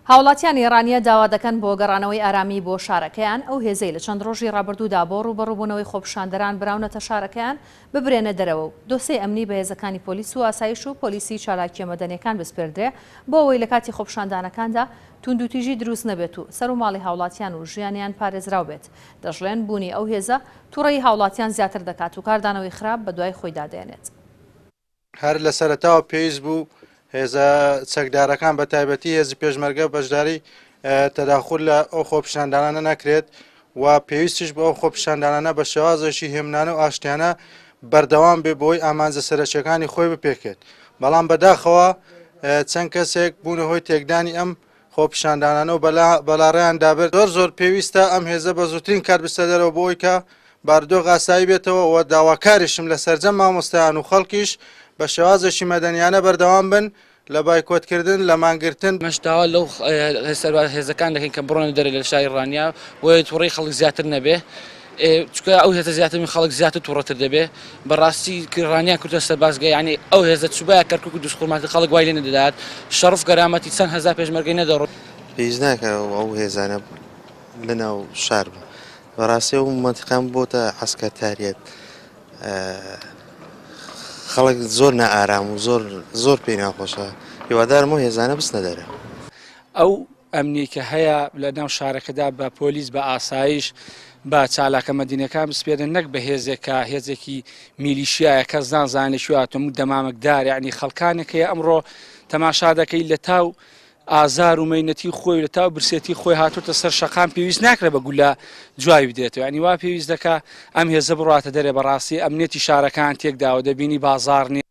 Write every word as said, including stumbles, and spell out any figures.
هاوڵاتیان ئێرانیە داوا دەکەن بۆ گەڕانەوەی ئارامی بۆ شارەکەیان. ئەو هێزەی لە چەند ڕۆژی ڕابردوودا بۆ ڕوبەڕووبوونەوەی خۆپیشاندەران براونەتە شارەکەیان ببرێنە دەرەوە و دۆسەی ئەمنی بە هێزەکانی پۆلیس و ئاسایش و پۆلیسی چالاکیە مەدەنیەکان بسپێردرێ بۆ ئەوەی لە کاتی خۆپیشاندانەکاندا توندوتیژی دروست نەبێت و سەر و ماڵی هاوڵاتیان و ژیانیان پارێزراو بێت. دەژڵێن بوونی ئەو هێزە تووڕەی هاوڵاتیان زیاتر دەکات و کاردانەوەی خراپ بە دوای خۆی دادێنێت. هەر لە سەرەتاوە پێویست بوو هێزە چەکدارەکان بە تایبەتی هێزی پێشمەرگە بەشداری تەداخل لە ئەو خۆپیشاندانانە نەکرێت و پێویستیش بۆ ئەو خۆپیشاندانانە بە شێوازێکی هێمنانە و ئاشتیانە بەردەوام بێ بۆی ئامانجە سەرچیەکانی خۆی بپێکێت. بەڵام بەداخەوە چەند کەسێک بوونە هۆی تێکدانی ئەم خۆپیشاندانانە و بەلاڕێیان دابێت. زۆر زۆر پێویستە ئەم هێزە بە زووترین کار بستە دەرەوە بۆی کە باردۆخ ئاسایی بێتەوە و داواکاریشم لە سەرجەم مامۆستایان و خەڵکیش بە شێوازێکی مەدەنیانە بەردەوام بن لە بایکۆتکردن لە مانگرتن. مەشداوا لەو هێزەکان دەکەین کە بڕۆنە دەرە لە شاری ڕانیا وە تووڕەی خەڵک زیاتر نەبێ، چکە ئەو هێزە زیاتر من خەڵک زیاتر تووڕەتر دەبێ. بەڕاستی ڕانیا کورتە سەربازگە، یعنی ئەو هێزە چوبایە کەرکک و دووسقوڵماتی خەڵک وای لێ نەدەدات، شەڕف گەرامەتی چەند هەزار پێشمەرگەی نەدەڕۆ. پێویست ناکە ئەو هێزانە لەناو شار بن. بەڕاستی ئەو مەنتیقان بۆتە عەسکەرتاریەت، خەڵک زۆر نائارام و زۆر زۆر پێی ناخۆشە. هیوادارم ئەو هێزانە بچنە دەرە. ئەو ئەمنی کە هەیە لە ناو شارەکەدا بە پۆلیس بە ئاسایش بە چالاکە مەدینەکان بسپێرن، نەک بە هێزێکە هێزێکی میلیشیایە کەس نازانێت دەمامەکدار، یعنی خەڵکانێکەیە ئەمڕۆ تەماشا دەکەی لە تاو ئازار و مەینەتی خۆی لە تاو برسێتی خۆی هاتوتە سەر شەقام پێویست ناکرێت بە گولە جوای بدێتەوە. ینی وا پێویست دەکە ئەم هێزە بڕاتە دەرێ. بەڕاستی ئەمنێتی شارەکان تێکداوە دەبینی بازاڕ نیە.